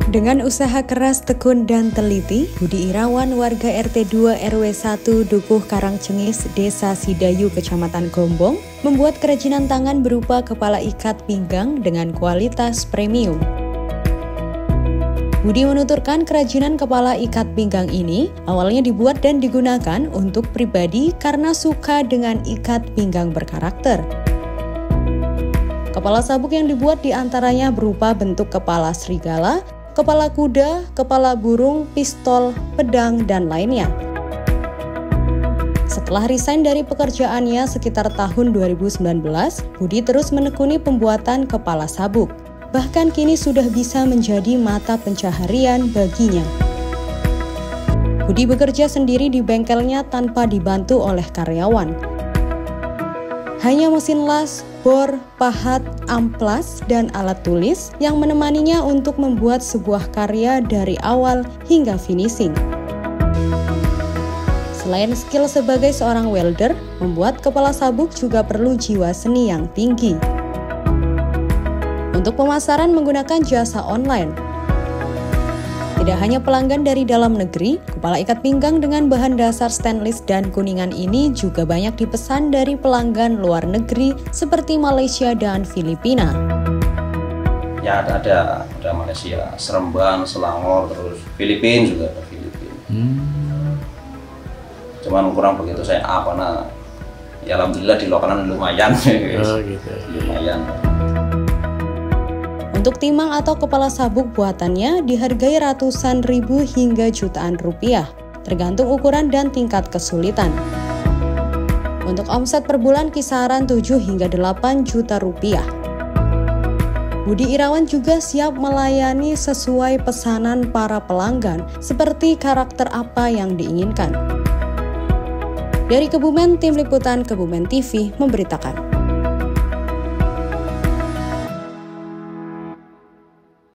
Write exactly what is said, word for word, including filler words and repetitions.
Dengan usaha keras, tekun, dan teliti, Budi Irawan, warga R T dua R W satu Dukuh Karangcengis, Desa Sidayu, Kecamatan Gombong, membuat kerajinan tangan berupa kepala ikat pinggang dengan kualitas premium. Budi menuturkan kerajinan kepala ikat pinggang ini awalnya dibuat dan digunakan untuk pribadi karena suka dengan ikat pinggang berkarakter. Kepala sabuk yang dibuat diantaranya berupa bentuk kepala serigala, kepala kuda, kepala burung, pistol, pedang, dan lainnya. Setelah resign dari pekerjaannya sekitar tahun dua ribu sembilan belas, Budi terus menekuni pembuatan kepala sabuk. Bahkan kini sudah bisa menjadi mata pencaharian baginya. Budi bekerja sendiri di bengkelnya tanpa dibantu oleh karyawan. Hanya mesin las, bor, pahat, amplas, dan alat tulis yang menemaninya untuk membuat sebuah karya dari awal hingga finishing. Selain skill sebagai seorang welder, membuat kepala sabuk juga perlu jiwa seni yang tinggi. Untuk pemasaran menggunakan jasa online. Tidak hanya pelanggan dari dalam negeri, kepala ikat pinggang dengan bahan dasar stainless dan kuningan ini juga banyak dipesan dari pelanggan luar negeri seperti Malaysia dan Filipina. Ya ada ada, ada Malaysia, Seremban, Selangor, terus Filipina juga ada Filipina. Hmm. Cuman kurang begitu saya apa nah, ya alhamdulillah di lokalan lumayan, oh, gitu. lumayan. Untuk timang atau kepala sabuk buatannya dihargai ratusan ribu hingga jutaan rupiah, tergantung ukuran dan tingkat kesulitan. Untuk omset per bulan kisaran tujuh hingga delapan juta rupiah. Budi Irawan juga siap melayani sesuai pesanan para pelanggan, seperti karakter apa yang diinginkan. Dari Kebumen, Tim Liputan Kebumen T V memberitakan.